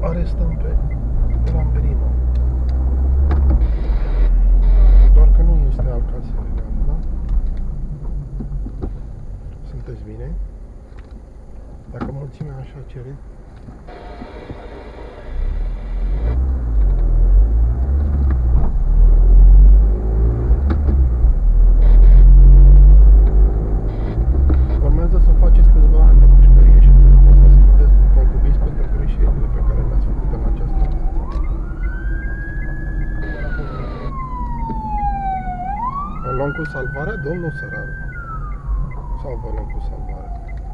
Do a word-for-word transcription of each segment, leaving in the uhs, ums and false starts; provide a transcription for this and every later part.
arestăm pe Lamberino. Doar că nu este Alcácer Real, da? Sunteți bine? Dacă mulțimea așa cere. Urmează să faceți câțiva mișcări și o să vedeți concubiți pentru greșelile pe care le-ați făcut în această viață. O luăm cu salvarea, domnul Săraru? Sau vă luăm cu salvarea?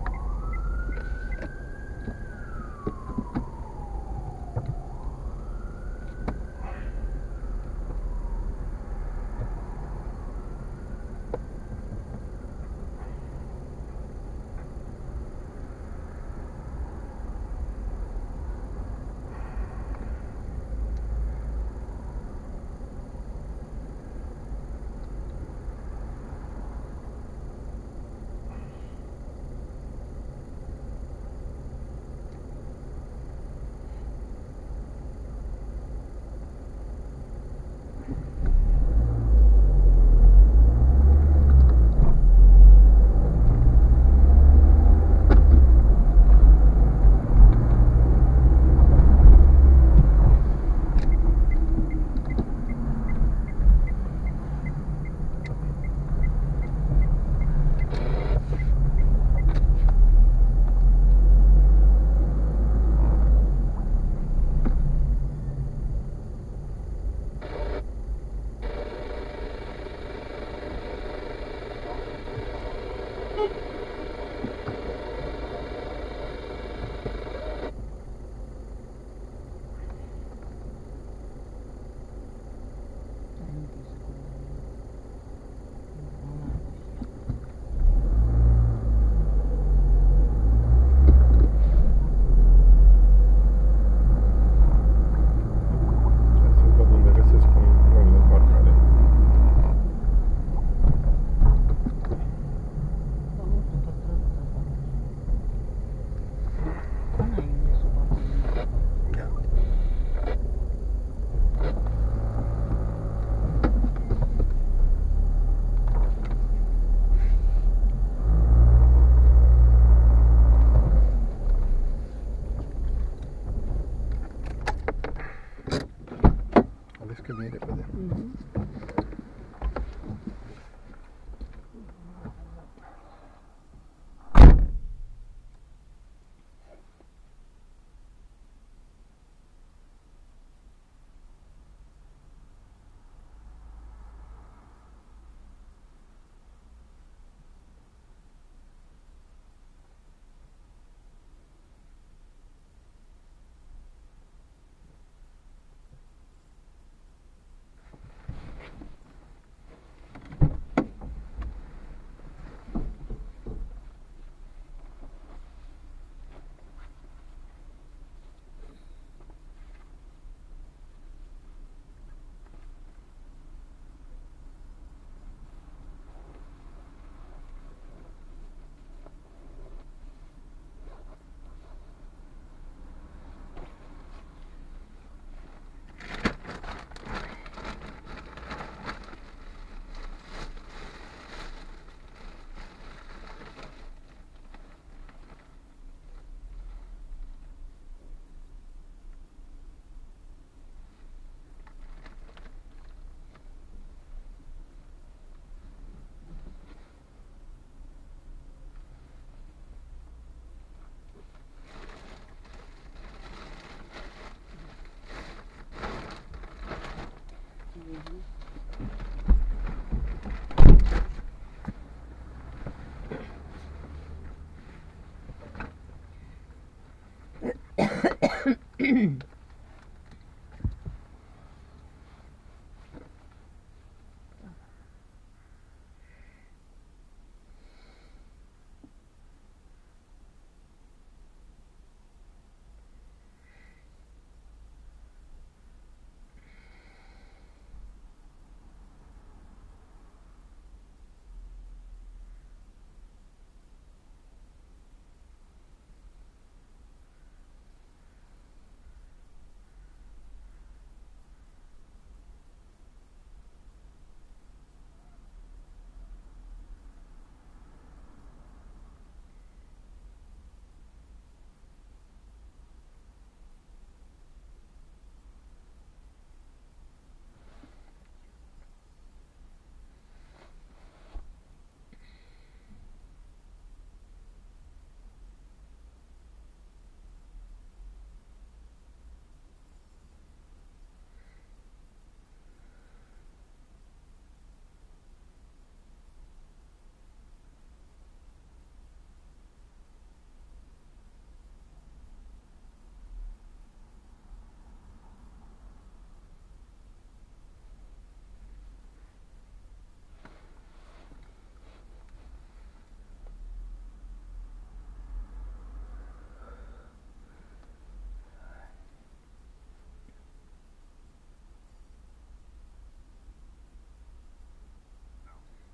Că vine repede. Mm-hmm.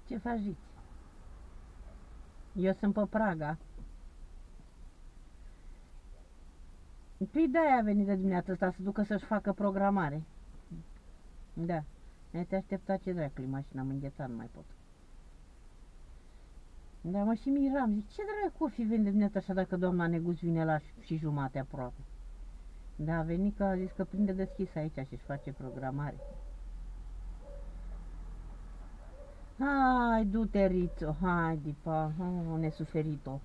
Ce faci, Riț? Eu sunt pe Praga. Păi de-aia a venit de dimineața asta să ducă să-și facă programare. Da. Ne-te aștepta ce dracului, mașina am înghețat, nu mai pot. Da, mă și miram, zic, ce dracu o fi venit de dimineața așa dacă doamna Neguț vine la și jumate aproape. Da, a venit că a zis că prinde deschis aici și-și face programare. Hai, du-te, Rițo, hai, dipa, oh, nesuferit-o.